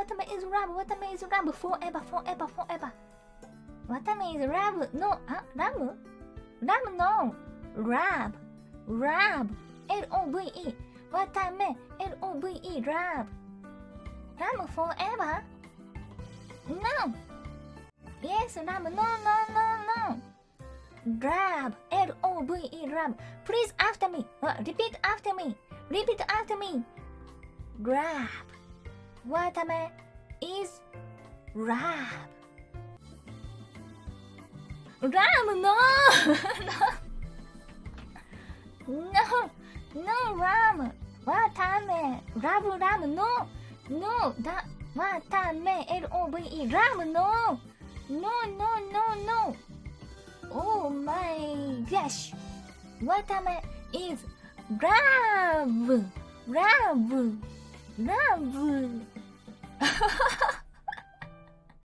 Watame is rub. Watame is rub forever, forever, forever. Watame is rub. No, rub? Rub no. Rub. Rub. L-O-V-E. Watame. L-O-V-E. Rub. Rub forever? No. Yes, rub. No, no, no, no. Rub. L-O-V-E. Rub. Please after me. Repeat after me. Repeat after me. Rub. Watame is rub. Rub, no. No. No, rub. Watame. Rub, rub, no. No, that Watame. L-O-V-E. Rub, no. No, no, no, no. Oh my gosh. Watame is rub. Rub. Rub.